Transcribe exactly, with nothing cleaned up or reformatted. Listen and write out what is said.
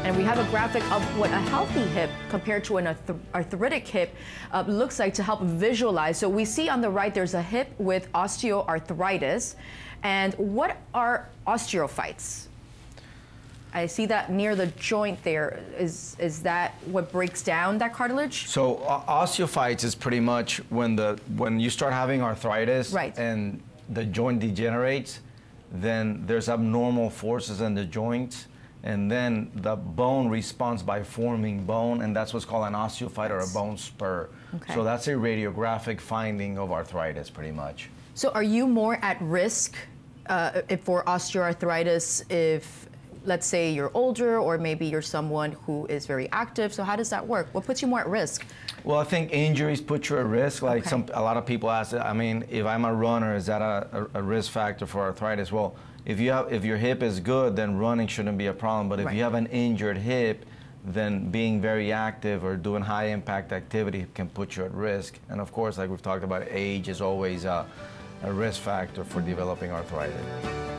And we have a graphic of what a healthy hip compared to an arth arthritic hip uh, looks like to help visualize. So we see on the right there's a hip with osteoarthritis. And what are osteophytes? I see that near the joint there. Is, is that what breaks down that cartilage? So uh, osteophytes is pretty much when, the, when you start having arthritis, right, and the joint degenerates, then there's abnormal forces in the joints, and then the bone responds by forming bone, and that's what's called an osteophyte or a bone spur. Okay. So that's a radiographic finding of arthritis, pretty much. So are you more at risk uh, if for osteoarthritis if, let's say, you're older, or maybe you're someone who is very active? So how does that work? What puts you more at risk? Well, I think injuries put you at risk. Like okay. some, a lot of people ask, I mean, if I'm a runner, is that a, a, a risk factor for arthritis? Well, if you have, if your hip is good, then running shouldn't be a problem. But if right. you have an injured hip, then being very active or doing high impact activity can put you at risk. And of course, like we've talked about, age is always a, a risk factor for developing arthritis.